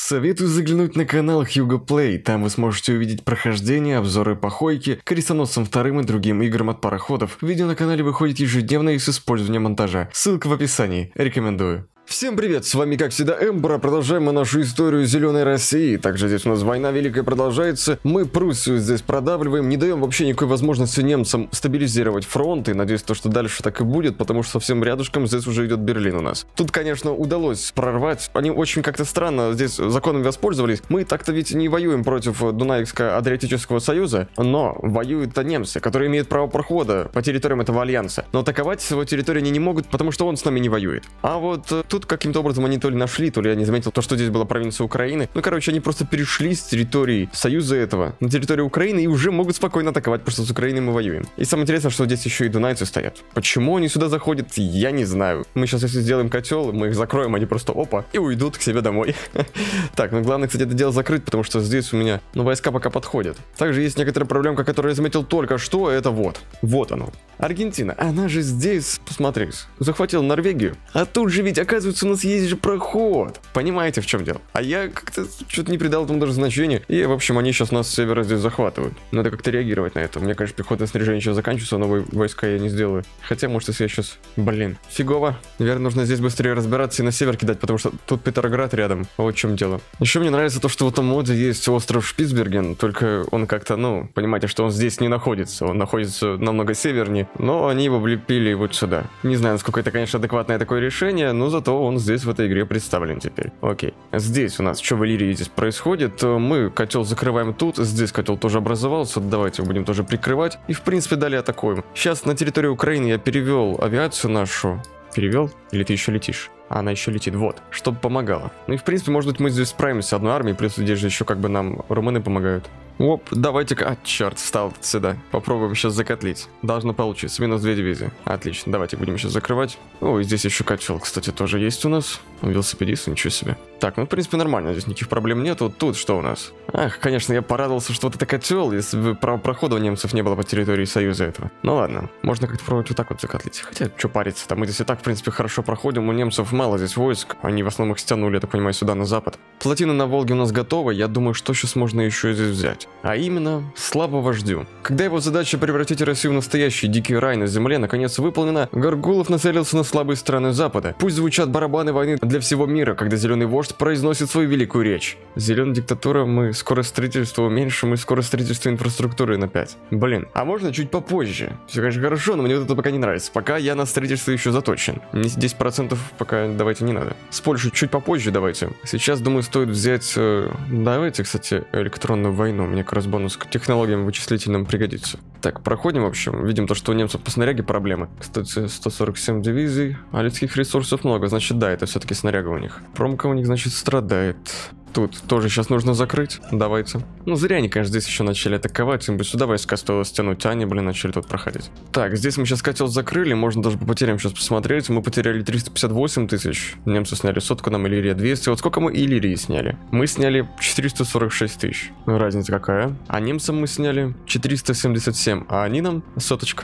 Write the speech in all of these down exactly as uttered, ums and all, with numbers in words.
Советую заглянуть на канал Hugo Play, там вы сможете увидеть прохождение, обзоры по Хойке, Крестоносцам вторым и другим играм от пароходов. Видео на канале выходит ежедневно и с использованием монтажа. Ссылка в описании, рекомендую. Всем привет, с вами как всегда Эмбра, продолжаем мы нашу историю Зеленой России. Также здесь у нас война великая продолжается, мы Пруссию здесь продавливаем, не даем вообще никакой возможности немцам стабилизировать фронт, и надеюсь, то, что дальше так и будет, потому что совсем рядышком здесь уже идет Берлин у нас. Тут, конечно, удалось прорвать, они очень как-то странно здесь законами воспользовались, мы так-то ведь не воюем против Дунайско-Адриатического союза, но воюют-то немцы, которые имеют право прохода по территориям этого альянса, но атаковать его территорию они не могут, потому что он с нами не воюет. А вот тут каким-то образом они то ли нашли, то ли я не заметил то, что здесь была провинция Украины. Ну, короче, они просто перешли с территории союза этого на территорию Украины и уже могут спокойно атаковать, потому что с Украиной мы воюем. И самое интересное, что здесь еще и дунайцы стоят. Почему они сюда заходят, я не знаю. Мы сейчас, если сделаем котел, мы их закроем, они просто опа, и уйдут к себе домой. Так, ну главное, кстати, это дело закрыть, потому что здесь у меня, ну, войска пока подходят. Также есть некоторая проблемка, которую я заметил только что, это вот. Вот оно. Аргентина, она же здесь, посмотри, захватила Норвегию, а тут же ведь, оказывается, у нас есть же проход. Понимаете, в чем дело? А я как-то что-то не придал этому даже значения. И, в общем, они сейчас нас с севера здесь захватывают. Надо как-то реагировать на это. У меня, конечно, пехотное снаряжение сейчас заканчивается, новые войска я не сделаю. Хотя, может, если я сейчас... Блин, фигово. Наверное, нужно здесь быстрее разбираться и на север кидать, потому что тут Петроград рядом. Вот в чем дело. Еще мне нравится то, что в этом моде есть остров Шпицберген, только он как-то, ну, понимаете, что он здесь не находится. Он находится намного севернее, но они его влепили вот сюда. Не знаю, насколько это, конечно, адекватное такое решение, но зато он здесь в этой игре представлен теперь. Окей. Здесь у нас, что в Иллирии здесь происходит? Мы котел закрываем тут, здесь котел тоже образовался, давайте будем тоже прикрывать. И, в принципе, далее атакуем. Сейчас на территории Украины я перевел авиацию нашу. Перевел? Или ты еще летишь? А она еще летит, вот, чтобы помогала. Ну и в принципе, может быть, мы здесь справимся одной армией, плюс здесь же еще как бы нам румыны помогают. Оп, давайте-ка... А, черт, встал сюда. Попробуем сейчас закотлить. Должно получиться. Минус две дивизии. Отлично, давайте будем сейчас закрывать. О, и здесь еще котел, кстати, тоже есть у нас. Велосипедист, ничего себе. Так, ну в принципе нормально, здесь никаких проблем нету. Тут что у нас? Ах, конечно, я порадовался, что вот это котел, если бы права прохода у немцев не было по территории союза этого. Ну ладно, можно как-то пробовать вот так вот закотлить. Хотя, что париться-то, мы здесь и так, в принципе, хорошо проходим. У немцев мало здесь войск, они в основном их стянули, я так понимаю, сюда на запад. Плотина на Волге у нас готова, я думаю, что сейчас можно еще здесь взять. А именно, слава вождю. Когда его задача превратить Россию в настоящий дикий рай на земле наконец выполнена, Горгулов нацелился на слабые страны Запада. Пусть звучат барабаны войны для всего мира, когда зеленый вождь произносит свою великую речь. Зеленая диктатура, мы скорость строительства уменьшим, мы скорость строительства инфраструктуры на пять. Блин, а можно чуть попозже? Все, конечно, хорошо, но мне вот это пока не нравится. Пока я на строительство еще заточен. Мне десять процентов пока давайте не надо. С Польшей чуть попозже давайте. Сейчас, думаю, стоит взять... Э, давайте, кстати, электронную войну. Мне как раз бонус к технологиям вычислительным пригодится. Так, проходим, в общем. Видим то, что у немцев по снаряге проблемы. Кстати, сто сорок семь дивизий. А людских ресурсов много. Значит, да, это все-таки снаряга у них. Промка у них, значит, страдает. Тут тоже сейчас нужно закрыть. Давайте. Ну, зря они, конечно, здесь еще начали атаковать. Им бы сюда войска стоило стянуть, а они, блин, начали тут проходить. Так, здесь мы сейчас котел закрыли. Можно даже по потерям сейчас посмотреть. Мы потеряли триста пятьдесят восемь тысяч. Немцы сняли сотку, нам Иллирия двести. Вот сколько мы Иллирии сняли? Мы сняли четыреста сорок шесть тысяч. Разница какая? А немцам мы сняли четыреста семьдесят семь. А они нам соточка.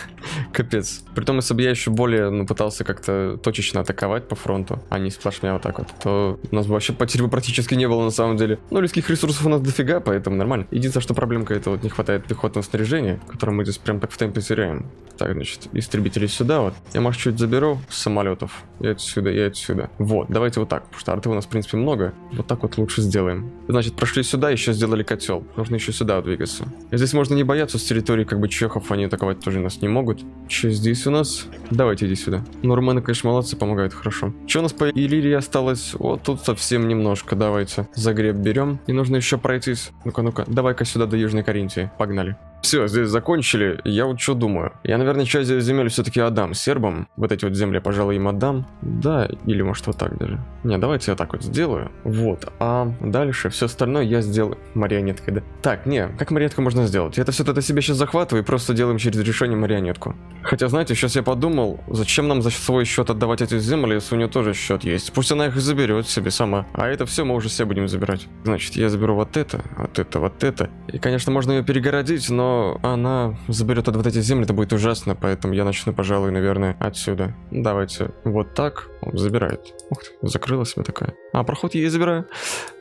Капец. Притом, если бы я еще более, ну, пытался как-то точечно атаковать по фронту, а не сплошная вот так вот, то у нас бы вообще потерь бы практически не было на самом деле. Но людских ресурсов у нас дофига, поэтому нормально. Единственное, что проблемка, это вот не хватает пехотного снаряжения, которое мы здесь прям так в темпе теряем. Так, значит, истребители сюда вот. Я, может, чуть заберу с самолетов. И отсюда, и отсюда. Вот, давайте вот так, потому что арты у нас, в принципе, много. Вот так вот лучше сделаем. Значит, прошли сюда, еще сделали котел. Нужно еще сюда двигаться. И здесь можно не бояться, с территории как бы чехов они атаковать тоже нас не могут. Че здесь у нас? Давайте иди сюда. Ну, румыны, конечно, молодцы, помогают хорошо. Че у нас по Иллирии осталось? Вот тут совсем немножко. Давайте. Загреб берем. И нужно еще пройтись. Ну-ка, ну-ка. Давай-ка сюда до Южной Каринтии. Погнали. Все, здесь закончили. Я вот что думаю. Я, наверное, часть земель все-таки отдам сербам. Вот эти вот земли, пожалуй, им отдам. Да, или может вот так даже. Не, давайте я так вот сделаю. Вот. А дальше все остальное я сделаю марионеткой, да. Так, не, как марионетку можно сделать? Я это все это себе сейчас захватываю и просто делаем через решение марионетку. Хотя, знаете, сейчас я подумал, зачем нам за свой счет отдавать эти земли, если у нее тоже счет есть. Пусть она их и заберет себе сама. А это все мы уже все будем забирать. Значит, я заберу вот это, вот это, вот это. И, конечно, можно ее перегородить, но она заберет вот эти земли, это будет ужасно, поэтому я начну, пожалуй, наверное, отсюда. Давайте вот так. Он забирает. Ух ты, закрылась себе такая. А, проход я и забираю.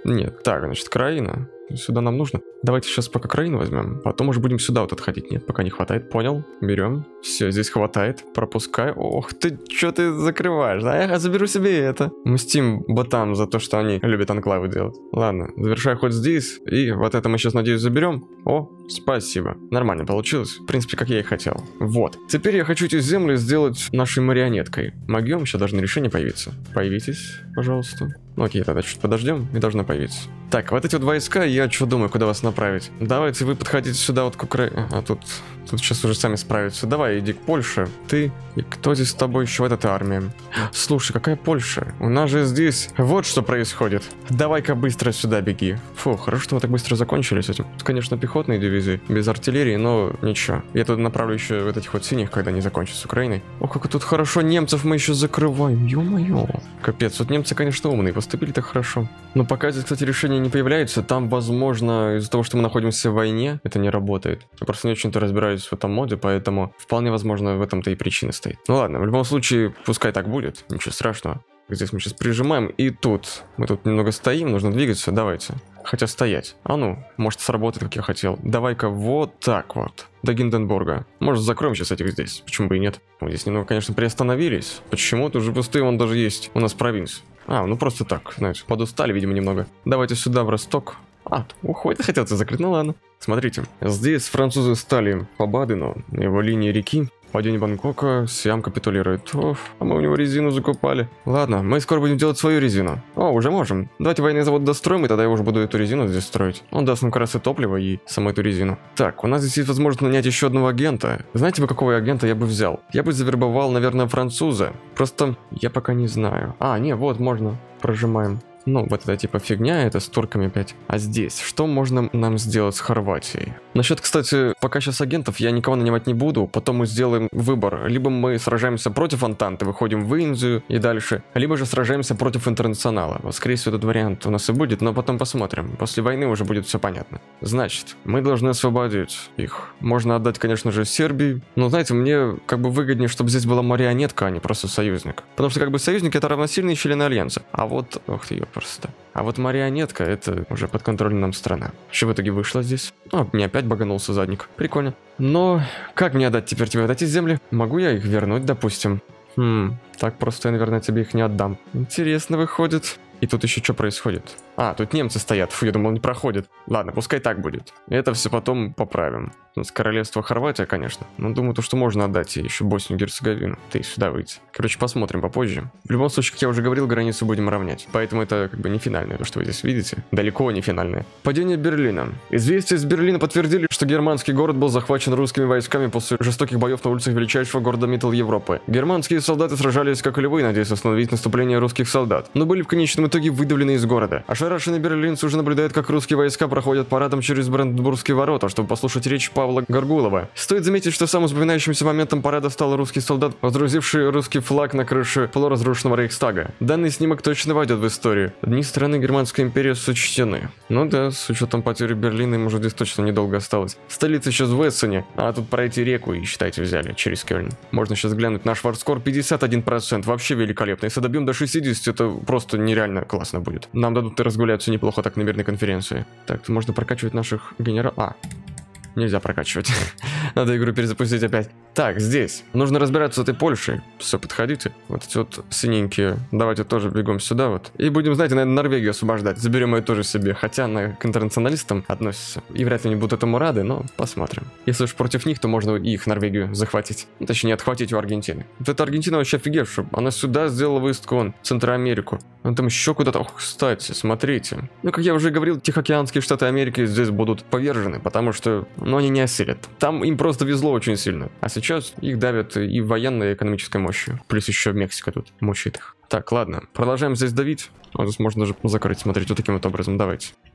Нет, так, значит, краина. Сюда нам нужно. Давайте сейчас пока краину возьмем. Потом уже будем сюда вот отходить. Нет, пока не хватает. Понял. Берем. Все, здесь хватает. Пропускай. Ох ты, что ты закрываешь? А я заберу себе это. Мстим ботам за то, что они любят анклавы делать. Ладно, завершай ход здесь. И вот это мы сейчас, надеюсь, заберем. О, спасибо. Нормально получилось. В принципе, как я и хотел. Вот. Теперь я хочу эти земли сделать нашей марионеткой. Могем, еще должны решения появиться. Появитесь, пожалуйста. Ну окей, тогда чуть подождем и должно появиться. Так, вот эти вот войска, я что думаю, куда вас направить? Давайте вы подходите сюда вот к Украине. А тут, тут сейчас уже сами справятся. Давай, иди к Польше. Ты и кто здесь с тобой еще? Вот эта армия. Слушай, какая Польша? У нас же здесь вот что происходит. Давай-ка быстро сюда беги. Фу, хорошо, что мы так быстро закончили с этим. Тут, конечно, пехотные дивизии, без артиллерии, но ничего. Я тут направлю еще вот этих вот синих, когда они закончат с Украиной. О, как тут хорошо, немцев мы еще закрываем. Ё-моё. Капец, вот немцы, конечно, умные, поступили так хорошо. Но пока здесь, кстати, решение не появляется, там, возможно, из-за того, что мы находимся в войне, это не работает. Я просто не очень-то разбираюсь в этом моде, поэтому вполне возможно в этом-то и причина стоит. Ну ладно, в любом случае, пускай так будет, ничего страшного. Здесь мы сейчас прижимаем, и тут мы тут немного стоим, нужно двигаться, давайте. Хотя стоять. А ну, может сработает, как я хотел. Давай-ка вот так вот. До Гинденбурга. Может, закроем сейчас этих здесь. Почему бы и нет? Мы здесь немного, конечно, приостановились. Почему-то уже пустые, вон даже есть у нас провинция. А, ну просто так, знаете, подустали, видимо, немного. Давайте сюда, в Росток. А, уходит, хотел это закрыть, ну ладно. Смотрите, здесь французы стали по Бадену, на его линии реки. Падение Бангкока, Сиам капитулирует. Оф, а мы у него резину закупали. Ладно, мы скоро будем делать свою резину. О, уже можем. Давайте военный завод достроим, и тогда я уже буду эту резину здесь строить. Он даст нам как раз и топливо, и саму эту резину. Так, у нас здесь есть возможность нанять еще одного агента. Знаете бы, какого агента я бы взял? Я бы завербовал, наверное, француза. Просто я пока не знаю. А, не, вот, можно. Прожимаем. Ну, вот это типа фигня, это с турками опять. А здесь, что можно нам сделать с Хорватией? Насчет, кстати, пока сейчас агентов я никого нанимать не буду, потом мы сделаем выбор. Либо мы сражаемся против Антанты, выходим в Индию и дальше, либо же сражаемся против Интернационала. Вот, скорее всего, этот вариант у нас и будет, но потом посмотрим. После войны уже будет все понятно. Значит, мы должны освободить их. Можно отдать, конечно же, Сербии, но, знаете, мне как бы выгоднее, чтобы здесь была марионетка, а не просто союзник. Потому что как бы союзник это равносильные члены Альянса. А вот, ох ты, ёп. Просто. А вот марионетка это уже подконтрольная нам страна. Что в итоге вышло здесь? О, мне опять баганулся задник. Прикольно. Но как мне отдать теперь тебе вот эти земли? Могу я их вернуть, допустим? Хм, так просто я, наверное, тебе их не отдам. Интересно выходит. И тут еще что происходит? А, тут немцы стоят. Фу, я думал, не проходит. Ладно, пускай так будет. Это все потом поправим. У нас королевство Хорватия, конечно. Но думаю, то, что можно отдать ей еще Боснию и Герцеговину. Ты сюда выйти. Короче, посмотрим попозже. В любом случае, как я уже говорил, границу будем равнять. Поэтому это как бы не финальное, то, что вы здесь видите. Далеко не финальное. Падение Берлина. Известия из Берлина подтвердили, что германский город был захвачен русскими войсками после жестоких боев на улицах величайшего города Миттл Европы. Германские солдаты сражались как и львы, надеясь остановить наступление русских солдат, но были в конечном итоге выдавлены из города. Ошарашенные берлинцы уже наблюдают, как русские войска проходят парадом через Бранденбургские ворота, чтобы послушать речь Павла Горгулова. Стоит заметить, что самым запоминающимся моментом парада стал русский солдат, водрузивший русский флаг на крыше полуразрушенного Рейхстага. Данный снимок точно войдет в историю. Дни страны Германской империи сочтены. Ну да, с учетом потери Берлина им уже здесь точно недолго осталось. Столица сейчас в Эссене, а тут пройти реку и, считайте, взяли через Кёльн. Можно сейчас глянуть, наш варскор пятьдесят один процент, вообще великолепно. Если добьем до шестидесяти, это просто нереально классно будет. Нам дадут и разгуляться неплохо так на мирной конференции. Так, можно прокачивать наших генералов. А, нельзя прокачивать. Надо игру перезапустить опять. Так, здесь. Нужно разбираться с этой Польшей. Все, подходите. Вот эти вот синенькие. Давайте тоже бегом сюда вот. И будем, знаете, наверное, Норвегию освобождать. Заберем ее тоже себе. Хотя она к интернационалистам относится. И вряд ли они будут этому рады, но посмотрим. Если уж против них, то можно и их Норвегию захватить. Ну, точнее, отхватить у Аргентины. Вот эта Аргентина вообще офигевшая. Она сюда сделала выездку, вон, в Центроамерику. Она там еще куда-то. Ох, кстати, смотрите. Ну, как я уже говорил, Тихоокеанские штаты Америки здесь будут повержены, потому что, ну, они не осилят. Там им просто везло очень сильно. А сейчас их давят и военной, и экономической мощью. Плюс еще Мексика тут мучает их. Так, ладно. Продолжаем здесь давить. Вот здесь можно даже закрыть, смотрите, вот таким вот образом. Давайте.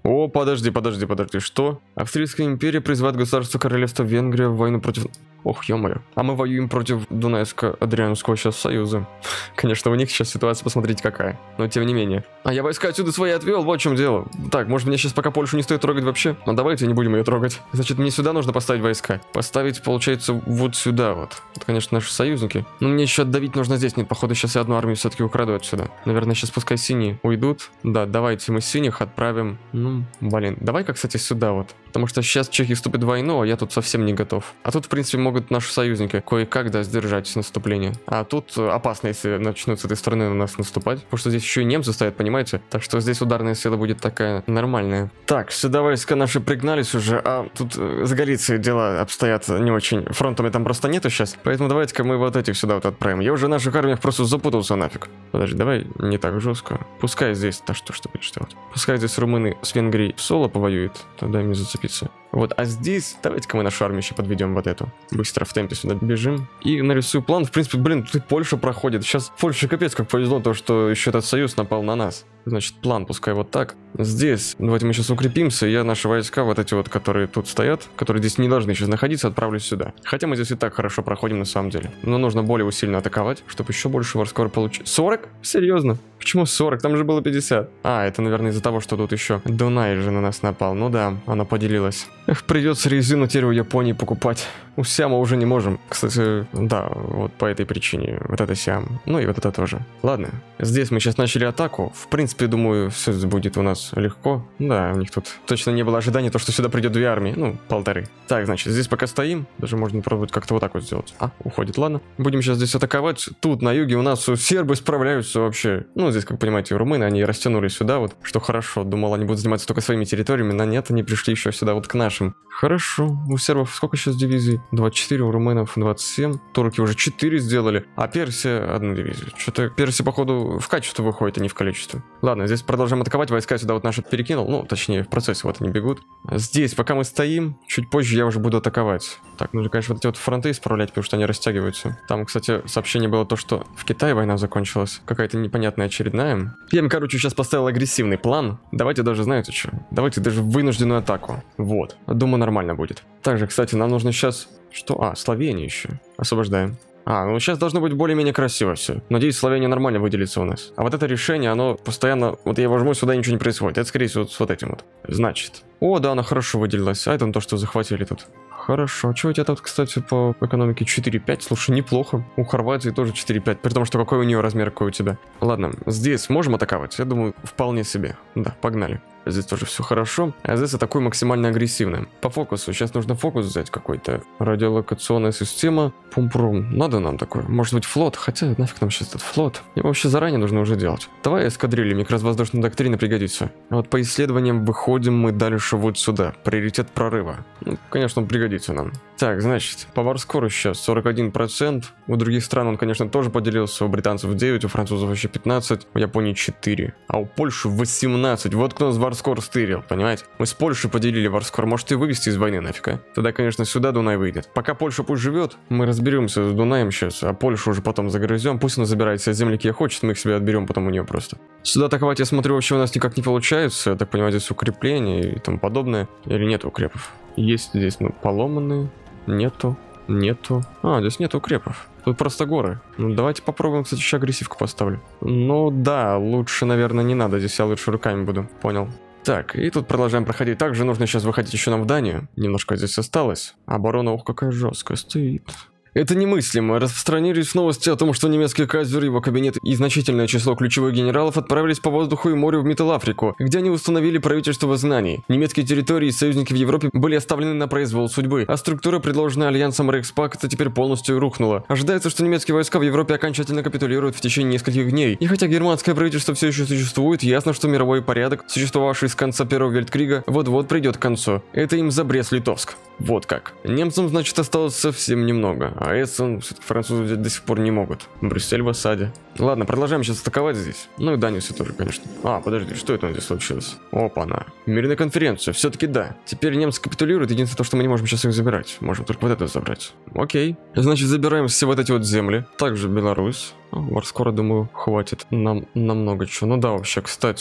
О, подожди, подожди, подожди, что? Австрийская империя призывает государство королевства Венгрия в войну против... Ох, ё-моё. А мы воюем против Дунайско-Адрианского сейчас союза. Конечно, у них сейчас ситуация, посмотрите, какая. Но тем не менее. А я войска отсюда свои отвел, вот в чем дело. Так, может мне сейчас пока Польшу не стоит трогать вообще? Но давайте не будем ее трогать. Значит, мне сюда нужно поставить войска. Поставить, получается, вот сюда вот. Это, конечно, наши союзники. Но мне еще отдавить нужно здесь. Нет, походу, сейчас я одну армию все-таки украду отсюда. Наверное, сейчас пускай синие уйдут. Да, давайте мы синих отправим. Ну, блин. Давай-ка, кстати, сюда вот. Потому что сейчас Чехия вступит в войну, а я тут совсем не готов. А тут, в принципе, могут наши союзники кое-как, да, сдержать наступление. А тут опасно, если начнут с этой стороны на нас наступать. Потому что здесь еще и немцы стоят, понимаете? Так что здесь ударная сила будет такая нормальная. Так, сюда войска наши пригнались уже, а тут э, с Галицией дела обстоят не очень. Фронтами там просто нету сейчас. Поэтому давайте-ка мы вот этих сюда вот отправим. Я уже в наших армиях просто запутался нафиг. Подожди, давай не так жестко. Пускай здесь, да что, что будешь делать? Пускай здесь румыны с Венгрией в соло повоюют. Тогда им зацепиться. Вот, а здесь давайте-ка мы нашу армию еще подведем вот эту. Быстро в темпе сюда бежим. И нарисую план. В принципе, блин, тут и Польша проходит. Сейчас Польше капец как повезло, то, что еще этот союз напал на нас. Значит, план пускай вот так. Здесь, давайте мы сейчас укрепимся, и я наши войска, вот эти вот, которые тут стоят, которые здесь не должны сейчас находиться, отправлю сюда. Хотя мы здесь и так хорошо проходим на самом деле. Но нужно более усиленно атаковать, чтобы еще больше варскор получить. сорок? Серьезно? Почему сорок? Там же было пятьдесят. А, это, наверное, из-за того, что тут еще Дунай же на нас напал. Ну да, она поделилась. Эх, придется резину теперь у Японии покупать. У Сиама уже не можем. Кстати, да, вот по этой причине. Вот это Сиам. Ну и вот это тоже. Ладно, здесь мы сейчас начали атаку. В принципе, думаю, все будет у нас легко. Да, у них тут точно не было ожидания, то, что сюда придет две армии. Ну, полторы. Так, значит, здесь пока стоим. Даже можно пробовать как-то вот так вот сделать. А, уходит, ладно. Будем сейчас здесь атаковать. Тут, на юге, у нас сербы справляются вообще. Ну, здесь, как понимаете, румыны, они растянулись сюда вот. Что хорошо. Думал, они будут заниматься только своими территориями, но нет, они пришли еще сюда вот к нашим. Хорошо. У сербов сколько сейчас дивизий? двадцать четыре, у румынов двадцать семь. Турки уже четыре сделали. А Персия одну дивизию. Что-то Персия, походу, в качестве выходит, а не в количестве. Ладно, здесь продолжаем атаковать. Войска сюда вот наши перекинул. Ну, точнее, в процессе вот они бегут. Здесь, пока мы стоим, чуть позже я уже буду атаковать. Так, нужно, конечно, вот эти вот фронты исправлять, потому что они растягиваются. Там, кстати, сообщение было то, что в Китае война закончилась. Какая-то непонятная очередная. Я им, короче, сейчас поставил агрессивный план. Давайте даже, знаете что? Давайте даже вынужденную атаку. Вот. Думаю, нормально будет. Также, кстати, нам нужно сейчас... Что? А, Словения еще. Освобождаем. А, ну сейчас должно быть более-менее красиво все. Надеюсь, Словения нормально выделится у нас. А вот это решение, оно постоянно... Вот я его жму, сюда ничего не происходит. Это, скорее всего, вот с вот этим вот. Значит. О, да, она хорошо выделилась. А это то, что захватили тут. Хорошо. А что у тебя тут, кстати, по экономике четыре пять? Слушай, неплохо. У Хорватии тоже четыре пять. При том, что какой у нее размер, какой у тебя. Ладно, здесь можем атаковать? Я думаю, вполне себе. Да, погнали. Здесь тоже все хорошо. А здесь атакую максимально агрессивно. По фокусу. Сейчас нужно фокус взять какой-то. Радиолокационная система. Пум-прум. Надо нам такое. Может быть, флот. Хотя нафиг нам сейчас этот флот. Его вообще заранее нужно уже делать. Давай эскадрильи. Микровоздушная доктрина пригодится. А вот по исследованиям выходим мы дальше вот сюда. Приоритет прорыва. Ну, конечно, он пригодится нам. Так, значит, по варскору сейчас сорок один процент. У других стран он, конечно, тоже поделился. У британцев девять, у французов еще пятнадцать, у Японии четыре. А у Польши восемнадцать. Вот кто нас варскор стырил, понимаете? Мы с Польшей поделили варскор. Может и вывести из войны нафиг, а? Тогда, конечно, сюда Дунай выйдет. Пока Польша пусть живет, мы разберемся с Дунаем сейчас, а Польшу уже потом загрызем. Пусть она забирает все земли, какие хочет, мы их себе отберем потом у нее просто. Сюда атаковать, я смотрю, вообще у нас никак не получается. Я так понимаю, здесь укрепления и тому подобное. Или нет укрепов? Есть здесь, ну, поломанные. Нету. Нету. А, здесь нету укрепов. Тут просто горы. Ну, давайте попробуем, кстати, еще агрессивку поставлю. Ну да, лучше, наверное, не надо. Здесь я лучше руками буду. Понял. Так, и тут продолжаем проходить. Также нужно сейчас выходить еще нам в Данию. Немножко здесь осталось. Оборона, ух, какая жесткая стоит. Это немыслимо. Распространились новости о том, что немецкий кайзер, его кабинет и значительное число ключевых генералов отправились по воздуху и морю в Миттл-Африку, где они установили правительство в изгнании. Немецкие территории и союзники в Европе были оставлены на произвол судьбы, а структура, предложенная альянсом Рейхспакта, теперь полностью рухнула. Ожидается, что немецкие войска в Европе окончательно капитулируют в течение нескольких дней. И хотя германское правительство все еще существует, ясно, что мировой порядок, существовавший с конца Первого Вельткрига, вот-вот придет к концу. Это им за Брест-Литовск. Вот как. Немцам, значит, осталось совсем немного. А Эссен все-таки французы взять до сих пор не могут. Брюссель в осаде. Ладно, продолжаем сейчас атаковать здесь. Ну и Данию все тоже, конечно. А, подожди, что это у нас здесь случилось? Опа-на. Мирная конференция. Все-таки да. Теперь немцы капитулируют. Единственное то, что мы не можем сейчас их забирать. Можем только вот это забрать. Окей. Значит, забираем все вот эти вот земли. Также Беларусь. Варскора, думаю, хватит нам намного чего. Ну да, вообще, кстати...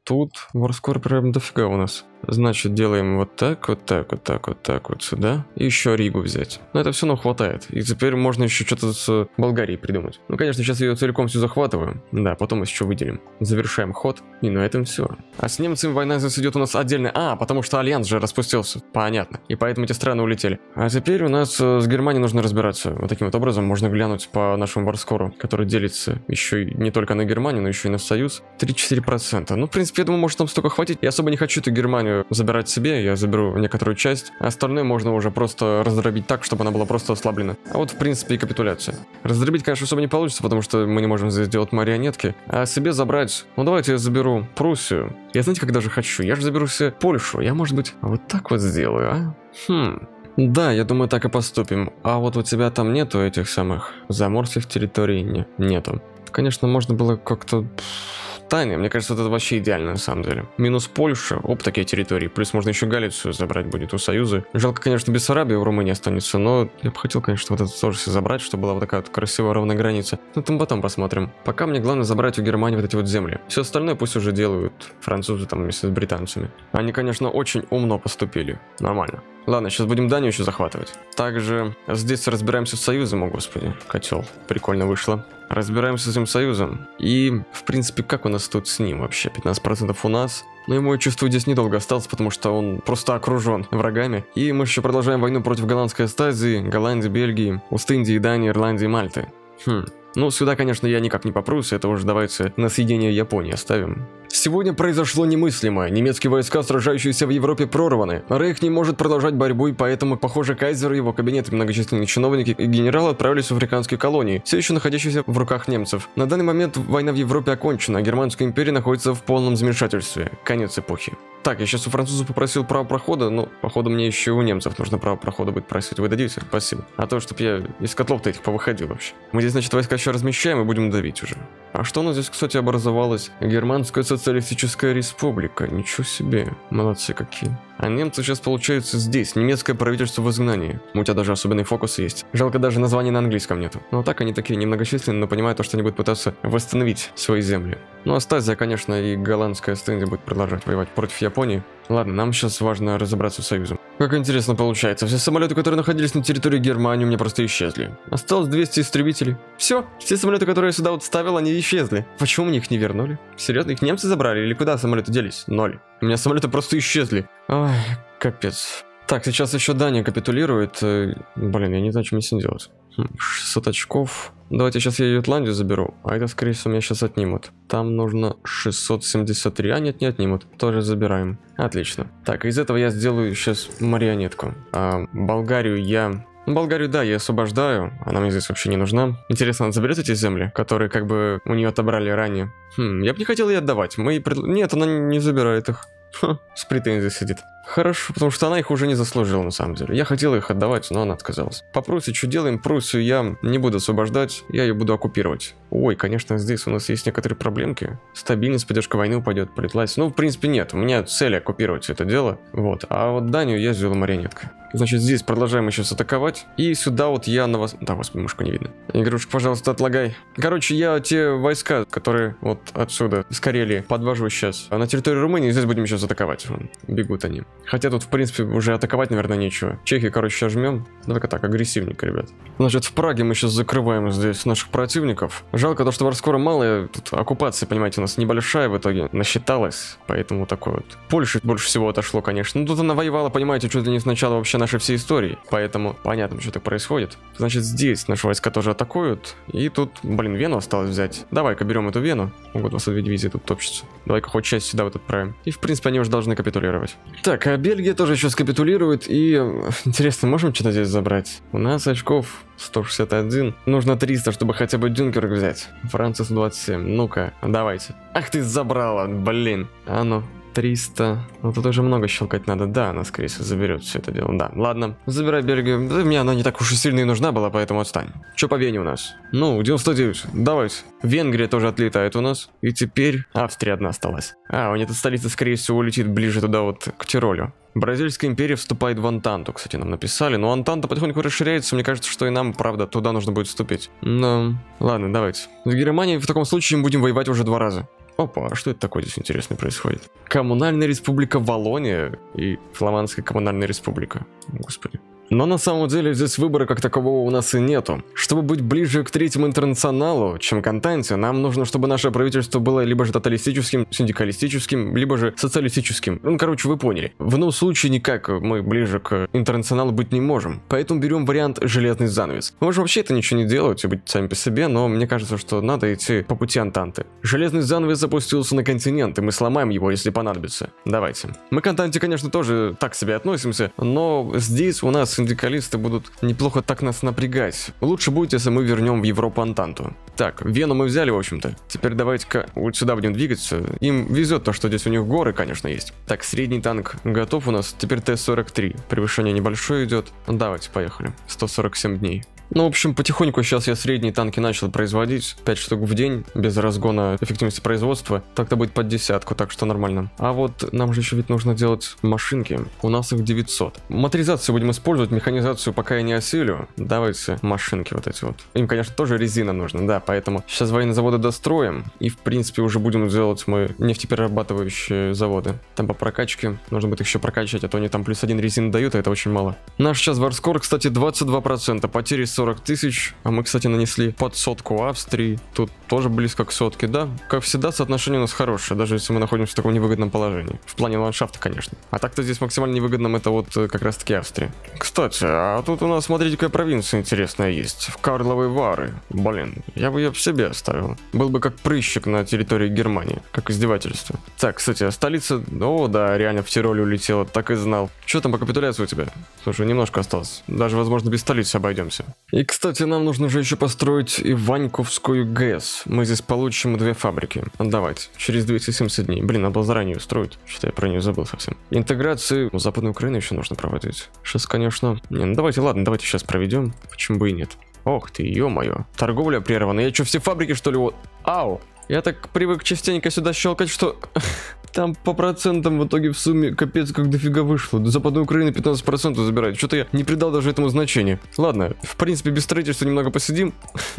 тут варскор прям дофига у нас. Значит, делаем вот так, вот так, вот так, вот так, вот сюда. И еще Ригу взять. Но это все нам хватает. И теперь можно еще что-то с Болгарией придумать. Ну, конечно, сейчас ее целиком всю захватываем. Да, потом еще выделим. Завершаем ход. И на этом все. А с немцами война здесь идет у нас отдельно. А, потому что Альянс же распустился. Понятно. И поэтому эти страны улетели. А теперь у нас с Германией нужно разбираться. Вот таким вот образом можно глянуть по нашему варскору, который делится еще и не только на Германию, но еще и на Союз. три-четыре процента. Ну, в принципе, я думаю, может нам столько хватить. Я особо не хочу эту Германию забирать себе, я заберу некоторую часть, а остальное можно уже просто раздробить так, чтобы она была просто ослаблена. А вот, в принципе, и капитуляция. Раздробить, конечно, особо не получится, потому что мы не можем здесь делать марионетки, а себе забрать... Ну, давайте я заберу Пруссию. Я, знаете, как даже хочу? Я же заберу себе Польшу. Я, может быть, вот так вот сделаю, а? Хм... Да, я думаю, так и поступим. А вот у тебя там нету этих самых заморских территорий? Не, нету. Конечно, можно было как-то... Таня, мне кажется, вот это вообще идеально, на самом деле. Минус Польша, оп, такие территории. Плюс можно еще Галицию забрать будет у Союза. Жалко, конечно, Бессарабия в Румынии останется, но я бы хотел, конечно, вот это тоже все забрать, чтобы была вот такая вот красивая ровная граница. Но там потом посмотрим. Пока мне главное забрать у Германии вот эти вот земли. Все остальное пусть уже делают французы там вместе с британцами. Они, конечно, очень умно поступили. Нормально. Ладно, сейчас будем Данию еще захватывать. Также здесь разбираемся с Союзом, о господи, котел. Прикольно вышло. Разбираемся с этим Союзом. И, в принципе, как у нас тут с ним вообще? пятнадцать процентов у нас. Но ему, я чувствую, здесь недолго остался, потому что он просто окружен врагами. И мы еще продолжаем войну против голландской Астазии, Голландии, Бельгии, Ост-Индии, Дании, Ирландии, Мальты. Хм. Ну, сюда, конечно, я никак не попрусь, это уже давайте на съедение Японии оставим. Сегодня произошло немыслимое. Немецкие войска, сражающиеся в Европе, прорваны. Рейх не может продолжать борьбу, и поэтому, похоже, кайзер и его кабинет и многочисленные чиновники и генералы отправились в африканские колонии, все еще находящиеся в руках немцев. На данный момент война в Европе окончена, а Германская империя находится в полном замешательстве. Конец эпохи. Так, я сейчас у французов попросил право прохода, но, походу, мне еще у немцев нужно право прохода будет просить. Вы дадите? Спасибо. А то, чтобы я из котлов-то этих повыходил вообще. Мы здесь, значит, войска еще размещаем и будем давить уже. А что у нас здесь, кстати, образовалась? Германская социалистическая республика. Ничего себе. Молодцы какие. А немцы сейчас, получается, здесь. Немецкое правительство в изгнании. У тебя даже особенный фокус есть. Жалко, даже названия на английском нету. Но так они такие немногочисленные, но понимают то, что они будут пытаться восстановить свои земли. Ну, Астазия, конечно, и голландская Ост-Индия будет продолжать воевать против Японии. Ладно, нам сейчас важно разобраться с Союзом. Как интересно получается. Все самолеты, которые находились на территории Германии, у меня просто исчезли. Осталось двести истребителей. Все, все самолеты, которые я сюда вот ставил, они исчезли. Почему мне их не вернули? Серьезно, их немцы забрали или куда самолеты делись? Ноль. У меня самолеты просто исчезли. Ой, капец. Так, сейчас еще Дания капитулирует. Блин, я не знаю, что мне с ним делать. шестьсот очков. Давайте сейчас я Ютландию заберу, а это, скорее всего, меня сейчас отнимут. Там нужно шестьсот семьдесят три, а нет, не отнимут. Тоже забираем. Отлично. Так, из этого я сделаю сейчас марионетку. А Болгарию я... Болгарию, да, я освобождаю, она мне здесь вообще не нужна. Интересно, она заберет эти земли, которые как бы у нее отобрали ранее? Хм, я бы не хотел ей отдавать. Мы пред... Нет, она не забирает их. Ха, с претензией сидит. Хорошо, потому что она их уже не заслужила, на самом деле. Я хотел их отдавать, но она отказалась. По Пруссии что делаем? Пруссию я не буду освобождать, я ее буду оккупировать. Ой, конечно, здесь у нас есть некоторые проблемки. Стабильность, поддержка войны упадет, политлась. Ну, в принципе, нет. У меня цель оккупировать это дело. Вот. А вот Данию я сделал марионеткой. Значит, здесь продолжаем еще атаковать. И сюда вот я на вас... Да, господи, мышку не видно. Игрушка, пожалуйста, отлагай. Короче, я те войска, которые вот отсюда, с Карелии, подвожу сейчас на территорию Румынии. Здесь будем сейчас атаковать. Бегут они. Хотя тут, в принципе, уже атаковать, наверное, нечего. Чехию, короче, сейчас жмем. Давай-ка так, агрессивненько, ребят. Значит, в Праге мы сейчас закрываем здесь наших противников. Жалко то, что варскора мало. Тут оккупация, понимаете, у нас небольшая в итоге насчиталась. Поэтому такой вот. Польша больше всего отошло, конечно. Ну, тут она воевала, понимаете, чуть ли не с начала вообще нашей всей истории. Поэтому понятно, что так происходит. Значит, здесь наши войска тоже атакуют. И тут, блин, Вену осталось взять. Давай-ка берем эту Вену. Могут у вас две дивизии тут топчутся. Давай-ка хоть часть сюда вот отправим. И, в принципе, они уже должны капитулировать. Так, а Бельгия тоже еще скапитулирует. И, интересно, можем что-то здесь забрать? У нас очков сто шестьдесят один. Нужно триста, чтобы хотя бы Дюнкерк взять. Франция сто двадцать семь. Ну-ка, давайте. Ах ты забрала, блин. А ну. триста. Ну тут уже много щелкать надо. Да, она, скорее всего, заберет все это дело. Да, ладно. Забирай Бельгию. Да, мне она не так уж и сильно и нужна была, поэтому отстань. Че по Вене у нас? Ну, девяносто девять. Давайте. Венгрия тоже отлетает у нас. И теперь Австрия одна осталась. А, у нее тут столица, скорее всего, улетит ближе туда вот, к Тиролю. Бразильская империя вступает в Антанту, кстати, нам написали. Но Антанта потихоньку расширяется. Мне кажется, что и нам, правда, туда нужно будет вступить. Но... Ладно, давайте. В Германии в таком случае мы будем воевать уже два раза. Опа, а что это такое здесь интересно происходит? Коммунальная республика Валлония и Фламандская коммунальная республика. Господи. Но на самом деле здесь выбора как такового у нас и нету. Чтобы быть ближе к третьему интернационалу, чем к Антанте, нам нужно, чтобы наше правительство было либо же тоталистическим, синдикалистическим, либо же социалистическим. Ну, короче, вы поняли. В ином случае никак мы ближе к интернационалу быть не можем. Поэтому берем вариант железный занавес. Мы можем вообще это ничего не делать и быть сами по себе, но мне кажется, что надо идти по пути Антанты. Железный занавес запустился на континент, и мы сломаем его, если понадобится. Давайте. Мы к Антанте, конечно, тоже так себе относимся, но здесь у нас синдикалисты будут неплохо так нас напрягать. Лучше будет, если мы вернем в Европу Антанту. Так, Вену мы взяли, в общем-то. Теперь давайте-ка вот сюда будем двигаться. Им везет то, что здесь у них горы, конечно, есть. Так, средний танк готов у нас. Теперь Т сорок три. Превышение небольшое идет. Давайте, поехали. сто сорок семь дней. Ну, в общем, потихоньку сейчас я средние танки начал производить. пять штук в день, без разгона эффективности производства. Так-то будет под десятку, так что нормально. А вот нам же еще ведь нужно делать машинки. У нас их девятьсот. Моторизацию будем использовать, механизацию пока я не осилю. Давайте машинки вот эти вот. Им, конечно, тоже резина нужна, да, поэтому сейчас военные заводы достроим. И, в принципе, уже будем делать мы нефтеперерабатывающие заводы. Там по прокачке нужно будет их еще прокачать, а то они там плюс один резин дают, а это очень мало. Наш сейчас варскор, кстати, двадцать два процента. Потери сорок тысяч, а мы, кстати, нанесли под сотку Австрии, тут тоже близко к сотке, да? Как всегда, соотношение у нас хорошее, даже если мы находимся в таком невыгодном положении. В плане ландшафта, конечно. А так-то здесь максимально невыгодным это вот как раз-таки Австрия. Кстати, а тут у нас, смотрите, какая провинция интересная есть. В Карловой Вары. Блин, я бы ее в себе оставил. Был бы как прыщик на территории Германии, как издевательство. Так, кстати, столица... О, да, реально в Тироль улетела, так и знал. Что там по капитуляции у тебя? Слушай, немножко осталось. Даже, возможно, без столицы обойдемся. И, кстати, нам нужно же еще построить Иваньковскую ГЭС. Мы здесь получим две фабрики. Давайте, через двести семьдесят дней. Блин, надо было заранее устроить. Что-то я про нее забыл совсем. Интеграции в Западную Украину еще нужно проводить. Сейчас, конечно... Не, ну давайте, ладно, давайте сейчас проведем. Почему бы и нет? Ох ты, ё-моё. Торговля прервана. Я что, все фабрики, что ли? Вот. Ау! Я так привык частенько сюда щелкать, что... Там по процентам в итоге в сумме капец как дофига вышло. До Западной Украины пятнадцать процентов забирает. Что-то я не придал даже этому значения. Ладно, в принципе, без строительства немного посидим.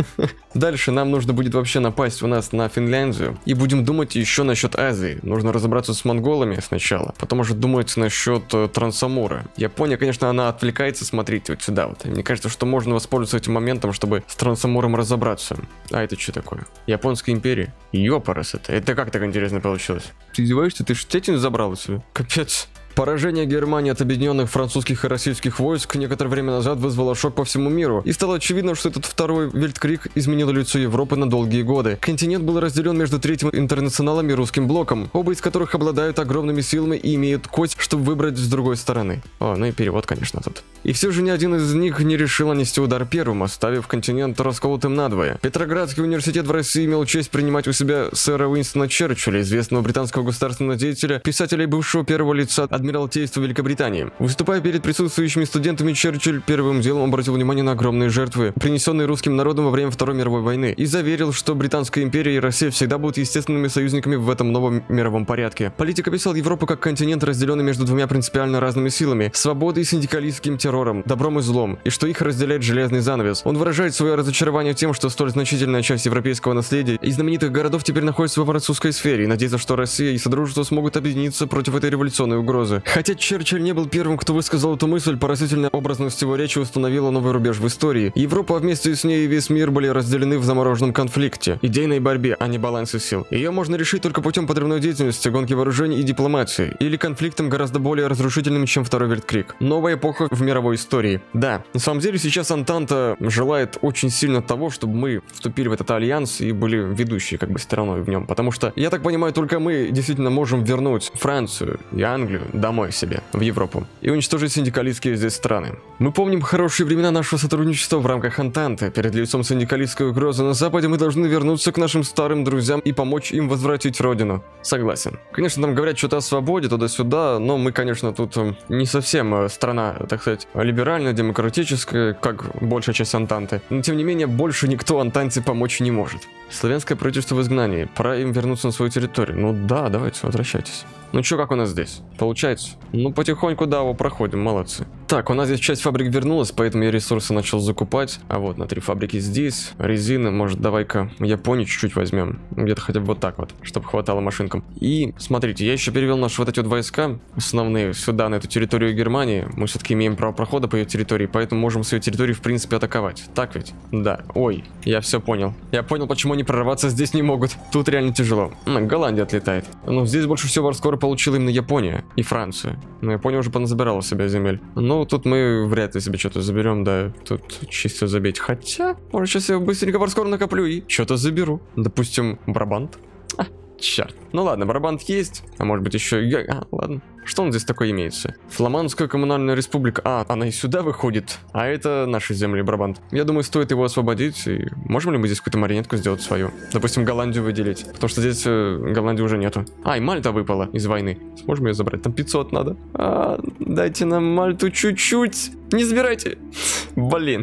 Дальше нам нужно будет вообще напасть у нас на Финляндию. И будем думать еще насчет Азии. Нужно разобраться с монголами сначала. Потом уже думать насчет э, Трансамура. Япония, конечно, она отвлекается смотреть вот сюда вот. Мне кажется, что можно воспользоваться этим моментом, чтобы с Трансамуром разобраться. А это что такое? Японская империя? Ёпарас это. Это как так интересно получилось? Ты издеваешься? Ты Штеттин забрал себе? Капец. Поражение Германии от объединенных французских и российских войск некоторое время назад вызвало шок по всему миру, и стало очевидно, что этот второй Вельткриг изменил лицо Европы на долгие годы. Континент был разделен между Третьим интернационалом и Русским блоком, оба из которых обладают огромными силами и имеют кость, чтобы выбрать с другой стороны. О, ну и перевод, конечно, тут. И все же ни один из них не решил нанести удар первым, оставив континент расколотым надвое. Петроградский университет в России имел честь принимать у себя сэра Уинстона Черчилля, известного британского государственного деятеля, писателя и бывшего первого лица Адмиралтейства Великобритании. Выступая перед присутствующими студентами, Черчилль первым делом обратил внимание на огромные жертвы, принесенные русским народом во время Второй мировой войны, и заверил, что Британская империя и Россия всегда будут естественными союзниками в этом новом мировом порядке. Политик описал Европу как континент, разделенный между двумя принципиально разными силами – свободой и синдикалистским террором, добром и злом, и что их разделяет железный занавес. Он выражает свое разочарование тем, что столь значительная часть европейского наследия и знаменитых городов теперь находится во французской сфере, и надеется, что Россия и Содружество смогут объединиться против этой революционной угрозы. Хотя Черчилль не был первым, кто высказал эту мысль, поразительная образность его речи установила новый рубеж в истории. Европа, а вместе с ней и весь мир были разделены в замороженном конфликте, идейной борьбе, а не балансе сил. Ее можно решить только путем подрывной деятельности, гонки вооружений и дипломатии, или конфликтом гораздо более разрушительным, чем Второй Вельткриг. Новая эпоха в мировой истории. Да, на самом деле сейчас Антанта желает очень сильно того, чтобы мы вступили в этот альянс и были ведущей как бы стороной в нем, потому что, я так понимаю, только мы действительно можем вернуть Францию и Англию домой себе, в Европу, и уничтожить синдикалистские здесь страны. Мы помним хорошие времена нашего сотрудничества в рамках Антанты. Перед лицом синдикалистской угрозы на Западе мы должны вернуться к нашим старым друзьям и помочь им возвратить родину. Согласен. Конечно, нам говорят что-то о свободе туда-сюда, но мы, конечно, тут не совсем страна, так сказать, либеральная, демократическая, как большая часть Антанты. Но, тем не менее, больше никто Антанте помочь не может. Славянское правительство в изгнании. Пора им вернуться на свою территорию. Ну да, давайте, возвращайтесь. Ну чё, как у нас здесь? Получается. спешать. Ну, потихоньку, да, его проходим, молодцы. Так, у нас здесь часть фабрик вернулась, поэтому я ресурсы начал закупать. А вот, на три фабрики здесь. Резины, может, давай-ка Японию чуть-чуть возьмем. Где-то хотя бы вот так вот, чтобы хватало машинкам. И, смотрите, я еще перевел наши вот эти вот войска основные сюда, на эту территорию Германии. Мы все-таки имеем право прохода по ее территории, поэтому можем с ее территории, в принципе, атаковать. Так ведь? Да. Ой, я все понял. Я понял, почему они прорваться здесь не могут. Тут реально тяжело. М, Голландия отлетает. Ну, здесь больше всего скоро получила именно Япония и Франция. Но Япония уже поназабирала себе земель. Ну, тут мы вряд ли себе что-то заберем, да. Тут чисто забить. Хотя, может, сейчас я быстренько Варскор накоплю и что-то заберу. Допустим, Брабант. А, черт. Ну ладно, Брабант есть. А может быть еще... А, ладно. Что он здесь такое имеется? Фламандская коммунальная республика. А, она и сюда выходит. А это наши земли, Брабант. Я думаю, стоит его освободить. И можем ли мы здесь какую-то марионетку сделать свою? Допустим, Голландию выделить. Потому что здесь э, Голландии уже нету. А, и Мальта выпала из войны. Сможем ее забрать? Там пятьсот надо. А, дайте нам Мальту чуть-чуть. Не забирайте. Блин.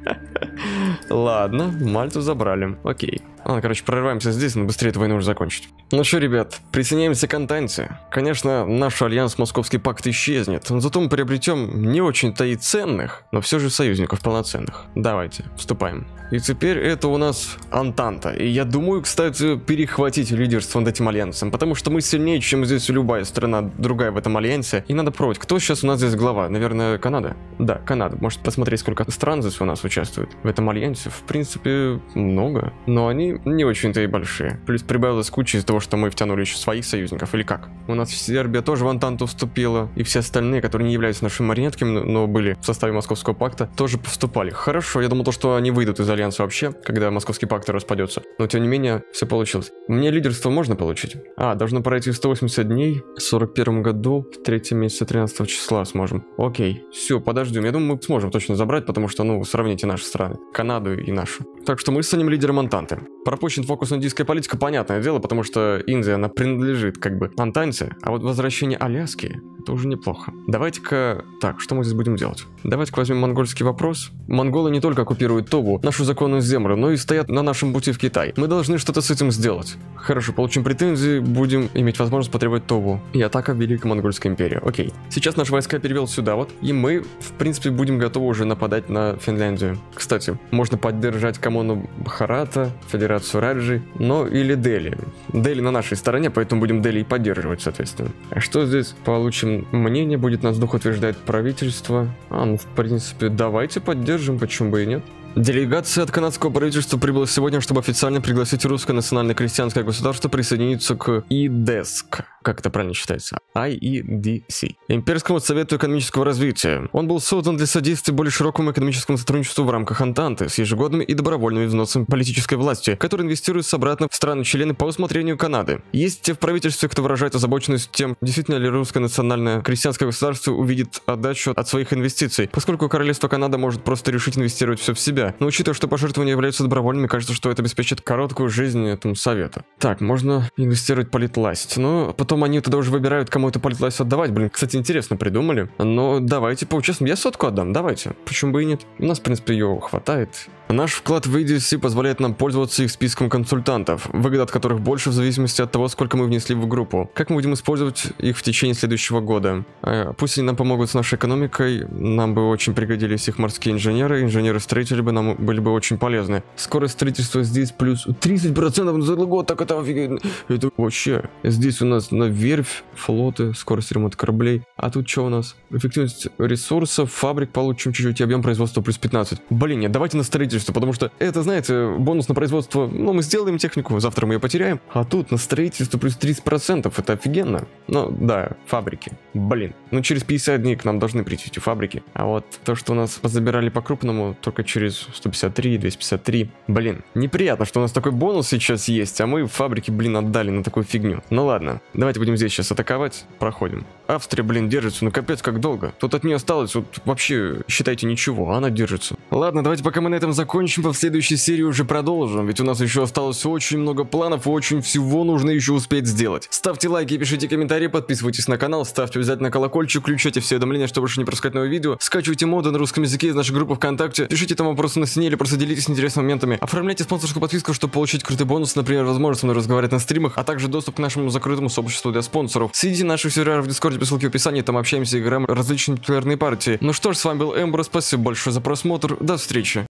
Ладно, Мальту забрали. Окей. Ладно, короче, прорываемся здесь, но быстрее эту войну уже закончить. Ну что, ребят, присоединяемся к Антанте. Конечно, наш альянс Московский пакт исчезнет, зато мы приобретем не очень-то и ценных, но все же союзников полноценных. Давайте, вступаем. И теперь это у нас Антанта. И я думаю, кстати, перехватить лидерство над этим альянсом, потому что мы сильнее, чем здесь любая страна другая в этом альянсе. И надо пробовать. Кто сейчас у нас здесь глава? Наверное, Канада? Да, Канада. Может посмотреть, сколько стран здесь у нас участвует в этом альянсе. В принципе, много. Но они не очень-то и большие. Плюс прибавилась куча из-за того, что мы втянули еще своих союзников. Или как? У нас Сербия тоже в Антанту вступила. И все остальные, которые не являются нашими марионетками, но были в составе Московского пакта, тоже вступали. Хорошо, я думал, то, что они выйдут из альянса вообще, когда Московский пакт распадется. Но тем не менее, все получилось. Мне лидерство можно получить? А, должно пройти сто восемьдесят дней. В сорок первом году, в третьем месяце тринадцатого числа сможем. Окей. Все, подождем. Я думаю, мы сможем точно забрать, потому что, ну, сравните наши страны. Канаду и нашу. Так что мы станем лидером Антанты. Пропущен фокус на индийская политика, понятное дело, потому что Индия, она принадлежит как бы Антанте, а вот возвращение Аляски, это уже неплохо. Давайте-ка... Так, что мы здесь будем делать? Давайте-ка возьмем монгольский вопрос. Монголы не только оккупируют Тогу, нашу законную землю, но и стоят на нашем пути в Китай. Мы должны что-то с этим сделать. Хорошо, получим претензии, будем иметь возможность потребовать Тогу. И атака Великой Монгольской империи. Окей. Сейчас наши войска перевел сюда вот, и мы, в принципе, будем готовы уже нападать на Финляндию. Кстати, можно поддержать коммуну Бхарата, Федерацию Раджи, но или Дели. Дели на нашей стороне, поэтому будем Дели и поддерживать, соответственно. А что здесь? Получим мнение, будет нас дух утверждать правительство. А, ну, в принципе, давайте поддержим, почему бы и нет. Делегация от канадского правительства прибыла сегодня, чтобы официально пригласить русское национальное крестьянское государство присоединиться к и ди и эс си. Как это правильно читается? ай и ди си. Имперскому совету экономического развития. Он был создан для содействия более широкому экономическому сотрудничеству в рамках Антанты с ежегодными и добровольными взносами политической власти, которые инвестируются обратно в страны-члены по усмотрению Канады. Есть те в правительстве, кто выражает озабоченность тем, действительно ли русское национальное крестьянское государство увидит отдачу от своих инвестиций, поскольку королевство Канада может просто решить инвестировать все в себя. Но учитывая, что пожертвования являются добровольными, кажется, что это обеспечит короткую жизнь этому совету. Так, можно инвестировать в политвласть. Но потом они тогда уже выбирают, кому эту политвласть отдавать. Блин, кстати, интересно придумали. Но давайте поучаствуем. Я сотку отдам, давайте. Почему бы и нет? У нас, в принципе, ее хватает. Наш вклад в и ди и эс си позволяет нам пользоваться их списком консультантов, выгода от которых больше в зависимости от того, сколько мы внесли в группу. Как мы будем использовать их в течение следующего года? Э, пусть они нам помогут с нашей экономикой, нам бы очень пригодились их морские инженеры, инженеры-строители бы нам были бы очень полезны. Скорость строительства здесь плюс тридцать процентов за год, так это офигенно. Это вообще. Здесь у нас на верфь, флоты, скорость ремонта кораблей. А тут что у нас? Эффективность ресурсов, фабрик получим чуть-чуть, объем производства плюс пятнадцать. Блин, нет, давайте на строительство, потому что это, знаете, бонус на производство. Ну, мы сделаем технику, завтра мы ее потеряем. А тут на строительство плюс тридцать процентов. Это офигенно. Ну, да, фабрики. Блин. Ну, через пятьдесят дней к нам должны прийти эти фабрики. А вот то, что у нас позабирали по-крупному, только через сто пятьдесят три, двести пятьдесят три. Блин, неприятно, что у нас такой бонус сейчас есть, а мы фабрики, блин, отдали на такую фигню. Ну ладно, давайте будем здесь сейчас атаковать. Проходим. Австрия, блин, держится, ну капец как долго. Тут от нее осталось, вот вообще, считайте, ничего, а она держится. Ладно, давайте пока мы на этом закончим, по следующей серии уже продолжим, ведь у нас еще осталось очень много планов, и очень всего нужно еще успеть сделать. Ставьте лайки, пишите комментарии, подписывайтесь на канал, ставьте обязательно колокольчик, включайте все уведомления, чтобы больше не пропускать новые видео. Скачивайте моды на русском языке из нашей группы ВКонтакте. Пишите там вопросы на стене или просто делитесь интересными моментами. Оформляйте спонсорскую подписку, чтобы получить крутый бонус, например, возможность со мной разговаривать на стримах, а также доступ к нашему закрытому сообществу для спонсоров. Следите наших серверов в Дискорде по ссылке в описании, там общаемся и играем различные популярные партии. Ну что ж, с вами был Эмбро, спасибо большое за просмотр, до встречи.